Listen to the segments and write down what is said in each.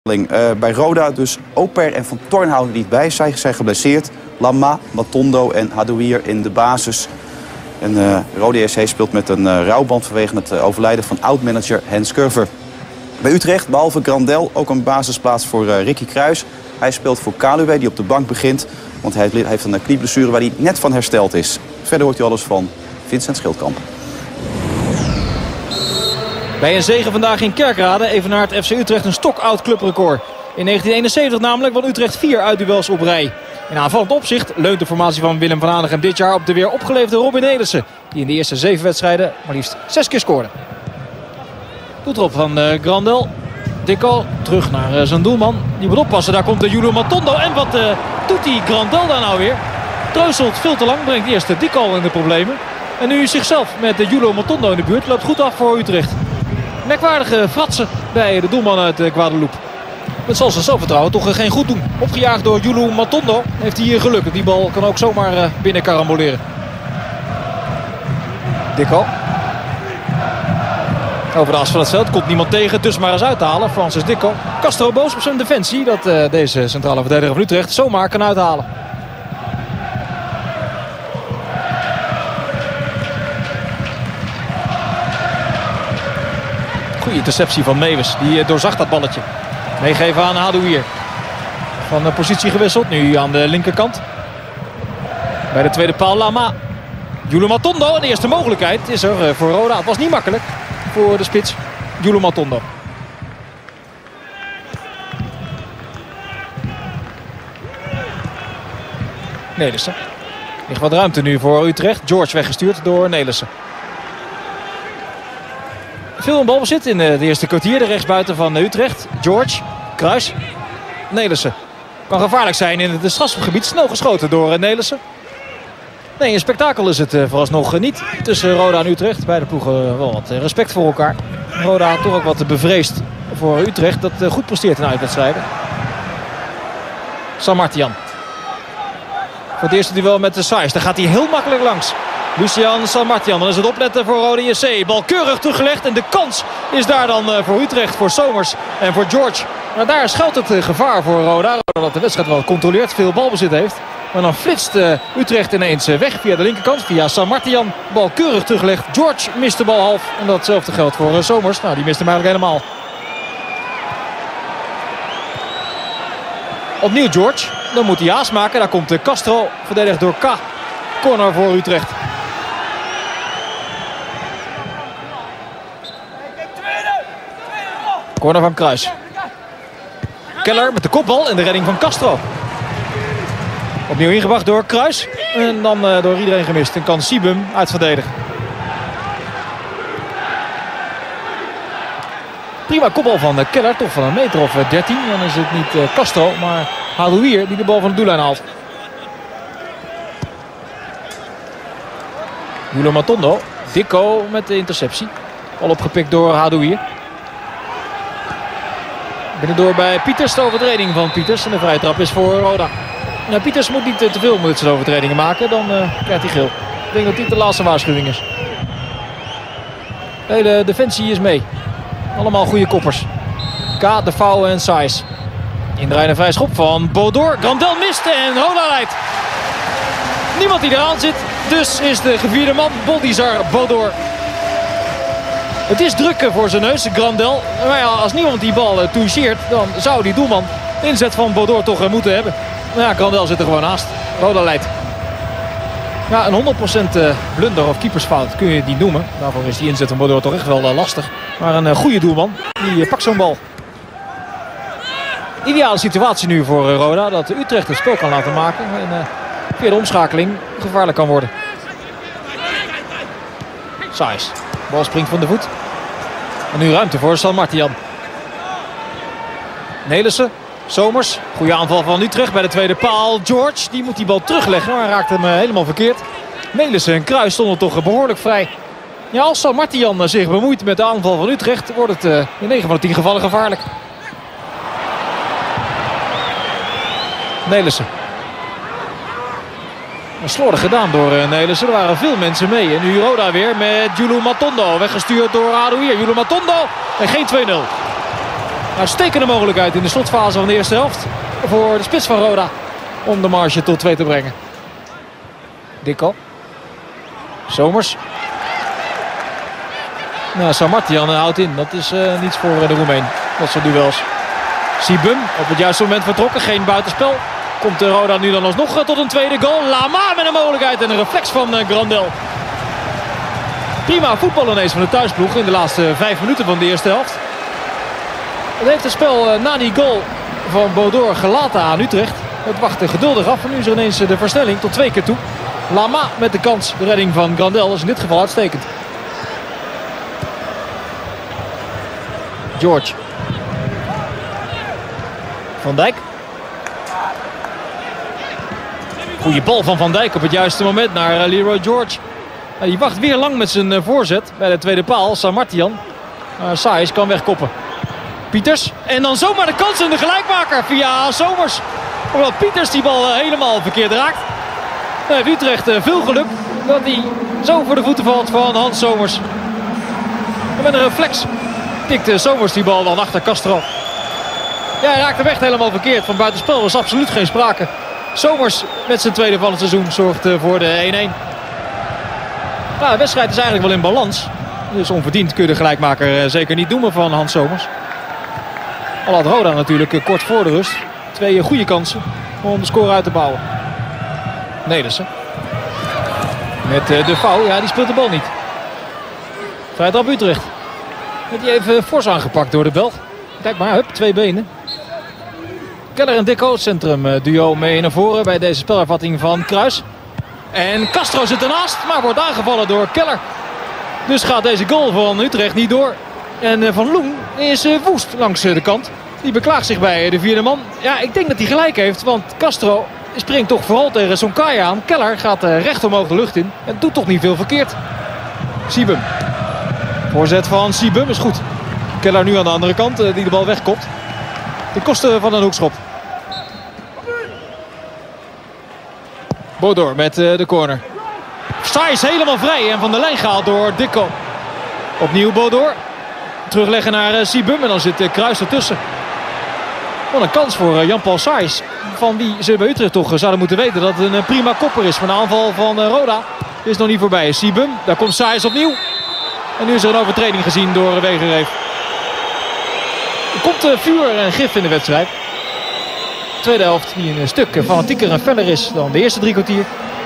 Bij Roda dus Oper en Van Tornhout niet bij. Zij zijn geblesseerd. Lamma, Matondo en Hadouier in de basis. En Roda JC speelt met een rouwband vanwege het overlijden van oud-manager Hens Curver. Bij Utrecht, behalve Grandel, ook een basisplaats voor Ricky Kruis. Hij speelt voor Kaluwe, die op de bank begint. Want hij heeft een knieblessure waar hij net van hersteld is. Verder hoort u alles van Vincent Schildkamp. Bij een zege vandaag in Kerkrade evenaart FC Utrecht een stokoud clubrecord. In 1971 namelijk won Utrecht 4 uitduels op rij. In aanvallend opzicht leunt de formatie van Willem van Hanegem dit jaar op de weer opgeleefde Robin Nelissen. Die in de eerste 7 wedstrijden maar liefst 6 keer scoorde. Doeltrap van Grandel. Dikko terug naar zijn doelman. Die moet oppassen, daar komt de Julo Matondo. En wat doet die Grandel daar nou weer? Treuselt veel te lang, brengt eerst Dikko in de problemen. En nu zichzelf met de Julo Matondo in de buurt. Loopt goed af voor Utrecht. Merkwaardige fratsen bij de doelman uit Guadeloupe. Dat zal zijn zelfvertrouwen toch geen goed doen. Opgejaagd door Julo Matondo heeft hij hier geluk. Die bal kan ook zomaar binnen karamboleren. Dikko. Over de as van het veld komt niemand tegen. Dus maar eens uithalen. Francis Dikko. Castro boos op zijn defensie. Dat deze centrale verdediger van Utrecht zomaar kan uithalen. Goede interceptie van Meeuwis. Die doorzag dat balletje. Meegeven aan Hadouier. Van de positie gewisseld. Nu aan de linkerkant. Bij de tweede paal Lama. Julo Matondo. En de eerste mogelijkheid is er voor Roda. Het was niet makkelijk voor de spits. Julo Matondo. Nelissen. Ligt wat ruimte nu voor Utrecht. George weggestuurd door Nelissen. Veel een balbezit in de eerste kwartier. De rechtsbuiten van Utrecht. George. Kruis. Nelissen. Kan gevaarlijk zijn in het strafschopgebied. Snel geschoten door Nelissen. Nee, een spektakel is het vooralsnog niet. Tussen Roda en Utrecht. Beide ploegen wel wat respect voor elkaar. Roda toch ook wat bevreesd voor Utrecht. Dat goed presteert in uitwedstrijden. Samartian. Voor het eerste duel met de Sais. Daar gaat hij heel makkelijk langs. Lucian Samartian. Dan is het opletten voor Roda JC. Bal keurig teruggelegd. En de kans is daar dan voor Utrecht. Voor Somers en voor George. Maar daar schuilt het gevaar voor Roda. Dat de wedstrijd wel controleert. Veel balbezit heeft. Maar dan flitst Utrecht ineens weg via de linkerkant. Via Samartian. Bal keurig teruggelegd. George mist de bal half. En datzelfde geldt voor Somers. Nou, die mist hem eigenlijk helemaal. Opnieuw George. Dan moet hij haast maken. Daar komt Castro. Verdedigd door K. Corner voor Utrecht. Corner van Kruis. Keller met de kopbal en de redding van Castro. Opnieuw ingebracht door Kruis. En dan door iedereen gemist. En kan Sibum uitverdedigen. Prima kopbal van Keller. Toch van een meter of 13. Dan is het niet Castro, maar Hadouier die de bal van de doellijn haalt. Julo Matondo. Dikko met de interceptie. Al opgepikt door Hadouier. Binnendoor bij Pieters. De overtreding van Pieters. En de vrije trap is voor Roda. Nou, Pieters moet niet te veel met zijn overtredingen maken. Dan krijgt hij geel. Ik denk dat dit de laatste waarschuwing is. De hele defensie is mee. Allemaal goede koppers. K, De Vouw en Sais. Indraaiende vrije schop van Bodor. Grandel mist en Roda leidt. Niemand die eraan zit. Dus is de gevierde man Boldizar Bodor. Het is druk voor zijn neus, Grandel. Maar ja, als niemand die bal toucheert, dan zou die doelman de inzet van Bodor toch moeten hebben. Maar ja, Grandel zit er gewoon naast. Roda leidt. Ja, een 100% blunder of keepersfout kun je die noemen. Daarvoor is die inzet van Bodor toch echt wel lastig. Maar een goede doelman, die pakt zo'n bal. Ideale situatie nu voor Roda. Dat Utrecht het spel kan laten maken. En via de omschakeling gevaarlijk kan worden. Sais. Bal springt van de voet. En nu ruimte voor Samartian. Nelissen. Somers. Goede aanval van Utrecht bij de tweede paal. George. Die moet die bal terugleggen. Maar hij raakt hem helemaal verkeerd. Nelissen en Kruis stonden toch behoorlijk vrij. Ja, als Samartian zich bemoeit met de aanval van Utrecht, wordt het in 9 van de 10 gevallen gevaarlijk. Nelissen. Slordig gedaan door Nelissen. Er waren veel mensen mee. En nu Roda weer met Julo Matondo. Weggestuurd door Hadouier. Julo Matondo. En geen 2-0. Uitstekende mogelijkheid in de slotfase van de eerste helft voor de spits van Roda om de marge tot 2 te brengen. Dikko. Somers. Nou, Samartian houdt in. Dat is niets voor de Roemeen. Dat soort duels. Sibum op het juiste moment vertrokken. Geen buitenspel. Komt de Roda nu dan alsnog tot een tweede goal. Lama met een mogelijkheid en een reflex van Grandel. Prima voetbal ineens van de thuisploeg in de laatste 5 minuten van de eerste helft. Het heeft het spel na die goal van Bodor gelaten aan Utrecht. Het wachtte geduldig af en nu is er ineens de versnelling tot 2 keer toe. Lama met de kans. De redding van Grandel is in dit geval uitstekend. George. Van Dijk. Goeie bal van Van Dijk op het juiste moment naar Leroy George. Die wacht weer lang met zijn voorzet bij de tweede paal. Samartian. Saïs kan wegkoppen. Pieters. En dan zomaar de kans en de gelijkmaker via Somers. Omdat Pieters die bal helemaal verkeerd raakt. Dan heeft Utrecht veel geluk dat hij zo voor de voeten valt van Hans Somers. En met een reflex tikte Somers die bal dan achter Castro. Ja, hij raakte hem echt helemaal verkeerd. Van buitenspel was absoluut geen sprake. Somers met zijn tweede van het seizoen zorgt voor de 1-1. Nou, de wedstrijd is eigenlijk wel in balans. Dus onverdiend kun je de gelijkmaker zeker niet noemen van Hans Somers. Al had Roda natuurlijk kort voor de rust 2 goede kansen om de score uit te bouwen. Nedersen. Met de foul. Ja, die speelt de bal niet. Vrije trap Utrecht. Wordt die even fors aangepakt door de Belg. Kijk maar, hup, 2 benen. Keller en Dikko, centrum duo mee naar voren bij deze spelervatting van Kruis. En Castro zit ernaast, maar wordt aangevallen door Keller. Dus gaat deze goal van Utrecht niet door. En Van Loen is woest langs de kant. Die beklaagt zich bij de 4e man. Ja, ik denk dat hij gelijk heeft, want Castro springt toch vooral tegen Sonkaya aan. Keller gaat recht omhoog de lucht in en doet toch niet veel verkeerd. Sibum. Voorzet van Sibum is goed. Keller nu aan de andere kant die de bal wegkopt. Ten koste van een hoekschop. Bodor met de corner. Saïs helemaal vrij en van de lijn gehaald door Dikko. Opnieuw Bodor. Terugleggen naar Sibum en dan zit Kruis ertussen. Wat een kans voor Jan-Paul Saïs. Van wie ze bij Utrecht toch zouden moeten weten dat het een prima kopper is. Van de aanval van Roda is nog niet voorbij. Sibum, daar komt Saïs opnieuw. En nu is er een overtreding gezien door Wegereef. Er komt vuur en gif in de wedstrijd. De tweede helft die een stuk fanatieker en feller is dan de eerste 3 kwartier.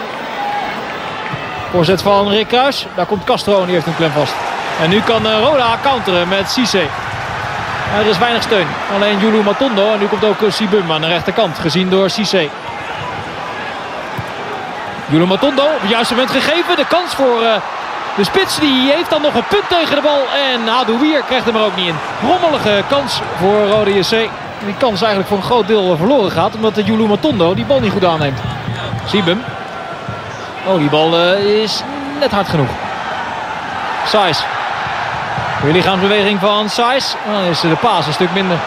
Voorzet van Rick Kruis. Daar komt Castro en die heeft een klem vast. En nu kan Roda counteren met Cissé. Er is weinig steun. Alleen Yulu Matondo. En nu komt ook Sibum aan de rechterkant. Gezien door Cissé. Yulu Matondo op het juiste moment gegeven. De kans voor de spits. Die heeft dan nog een punt tegen de bal. En Hadouier krijgt hem er ook niet in. Rommelige kans voor Roda JC. Die kans eigenlijk voor een groot deel verloren gaat. Omdat de Yulu Matondo die bal niet goed aanneemt. Sibum. Oh, die bal is net hard genoeg. Saïs. Weer lichaamsbeweging van Saïs. Dan is de paas een stuk minder.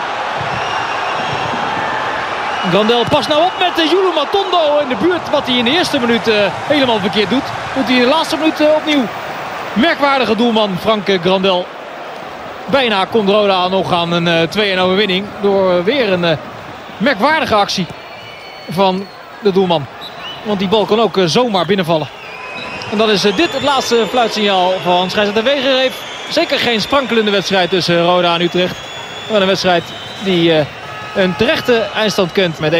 Grandel past nou op met Yulu Matondo in de buurt. Wat hij in de eerste minuut helemaal verkeerd doet. Doet hij in de laatste minuut opnieuw. Merkwaardige doelman Frank Grandel. Bijna komt Roda nog aan een 2-1 overwinning. Door weer een merkwaardige actie van de doelman. Want die bal kan ook zomaar binnenvallen. En dan is dit het laatste fluitsignaal van scheidsrechter Wegereef. Zeker geen sprankelende wedstrijd tussen Roda en Utrecht. Maar een wedstrijd die een terechte eindstand kent met 1-1.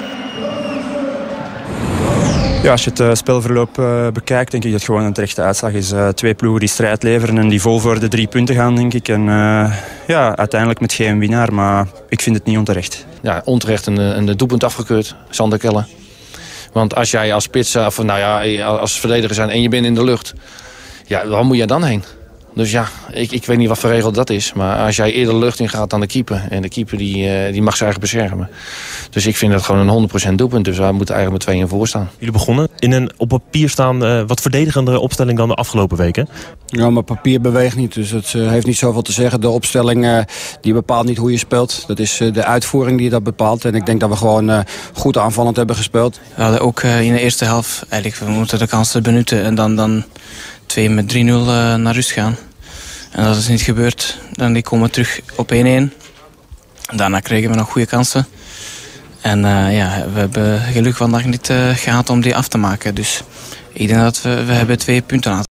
Ja, als je het spelverloop bekijkt, denk ik dat het gewoon een terechte uitslag is. 2 ploegen die strijd leveren en die vol voor de 3 punten gaan, denk ik. En ja, uiteindelijk met geen winnaar, maar ik vind het niet onterecht. Ja, onterecht een doelpunt afgekeurd, Sander Keller. Want als jij als spits, of nou ja, als verdediger zijn en je bent in de lucht, ja, waar moet jij dan heen? Dus ja, ik weet niet wat voor regel dat is. Maar als jij eerder de lucht in gaat dan de keeper. En de keeper die mag ze eigenlijk beschermen. Dus ik vind dat gewoon een 100% doelpunt. Dus wij moeten eigenlijk met 2-1 voor staan. Jullie begonnen in een op papier staan wat verdedigende opstelling dan de afgelopen weken. Ja, maar papier beweegt niet. Dus het heeft niet zoveel te zeggen. De opstelling die bepaalt niet hoe je speelt. Dat is de uitvoering die dat bepaalt. En ik denk dat we gewoon goed aanvallend hebben gespeeld. We hadden ook in de eerste helft, eigenlijk, we moeten de kansen benutten. En dan 2 met 3-0 naar rust gaan. En dat is niet gebeurd. Dan die komen terug op 1-1. Daarna kregen we nog goede kansen. En we hebben geluk vandaag niet gehad om die af te maken. Dus ik denk dat we hebben 2 punten laten.